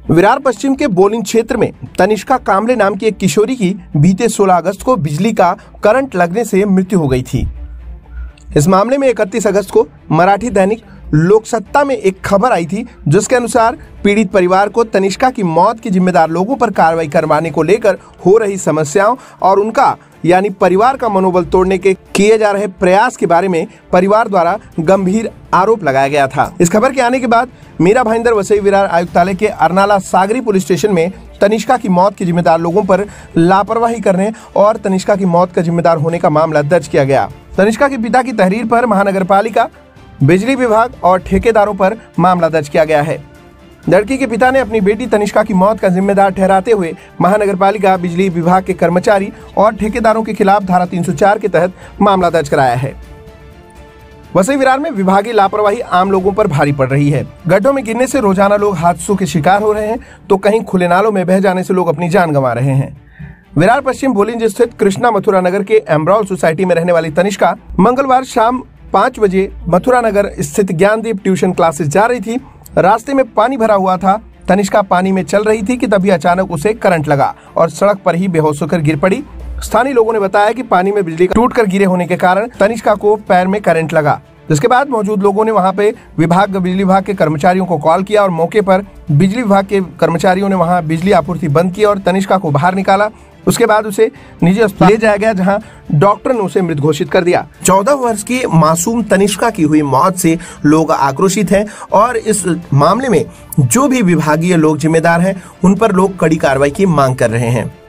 विरार पश्चिम के बोलिंग क्षेत्र में तनिष्का कामले नाम की एक किशोरी की बीते 16 अगस्त को बिजली का करंट लगने से मृत्यु हो गई थी। इस मामले में 31 अगस्त को मराठी दैनिक लोकसत्ता में एक खबर आई थी, जिसके अनुसार पीड़ित परिवार को तनिष्का की मौत के जिम्मेदार लोगों पर कार्रवाई करवाने को लेकर हो रही समस्याओं और उनका यानी परिवार का मनोबल तोड़ने के किए जा रहे प्रयास के बारे में परिवार द्वारा गंभीर आरोप लगाया गया था। इस खबर के आने के बाद मीरा भाईंदर वसई विरार आयुक्तालय के अरनाला सागरी पुलिस स्टेशन में तनिष्का की मौत के जिम्मेदार लोगों पर लापरवाही करने और तनिष्का की मौत का जिम्मेदार होने का मामला दर्ज किया गया। तनिष्का के पिता की तहरीर पर महानगरपालिका, बिजली विभाग और ठेकेदारों पर मामला दर्ज किया गया है। लड़की के पिता ने अपनी बेटी तनिष्का की मौत का जिम्मेदार ठहराते हुए महानगरपालिका, बिजली विभाग के कर्मचारी और ठेकेदारों के खिलाफ धारा 304 के तहत मामला दर्ज कराया है। वसई विरार में विभागीय लापरवाही आम लोगों पर भारी पड़ रही है। गड्ढों में गिरने से रोजाना लोग हादसों के शिकार हो रहे हैं, तो कहीं खुले नालों में बह जाने से लोग अपनी जान गंवा रहे हैं। विरार पश्चिम बोलिंज स्थित कृष्णा मथुरा नगर के एम्ब्रॉल सोसाइटी में रहने वाली तनिष्का मंगलवार शाम 5 बजे मथुरा नगर स्थित ज्ञानदीप ट्यूशन क्लासेस जा रही थी। रास्ते में पानी भरा हुआ था। तनिष्का पानी में चल रही थी कि तभी अचानक उसे करंट लगा और सड़क पर ही बेहोश होकर गिर पड़ी। स्थानीय लोगों ने बताया कि पानी में बिजली टूटकर गिरे होने के कारण तनिष्का को पैर में करंट लगा। जिसके बाद मौजूद लोगों ने वहां पे बिजली विभाग के कर्मचारियों को कॉल किया और मौके पर बिजली विभाग के कर्मचारियों ने वहां बिजली आपूर्ति बंद की और तनिष्का को बाहर निकाला। उसके बाद उसे निजी अस्पताल ले जाया गया, जहां डॉक्टर ने उसे मृत घोषित कर दिया। 14 वर्ष की मासूम तनिष्का की हुई मौत से लोग आक्रोशित हैं और इस मामले में जो भी विभागीय लोग जिम्मेदार हैं, उन पर लोग कड़ी कार्रवाई की मांग कर रहे हैं।